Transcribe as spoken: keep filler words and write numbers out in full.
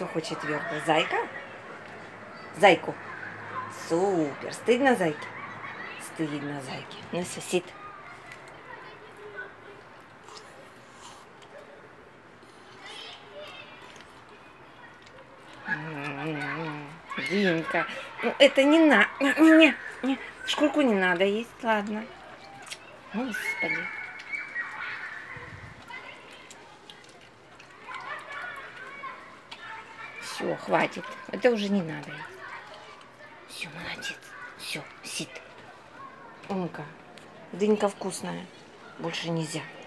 Кто хочет твердо? Зайка? Зайку. Супер. Стыдно зайке? Стыдно зайке. Ну, сосит. Динка. Ну, это не надо. Не, не. Шкурку не надо есть. Ладно. Господи. Все, хватит. Это уже не надо. Все, молодец. Все, сит. Умка. Дынька вкусная. Больше нельзя.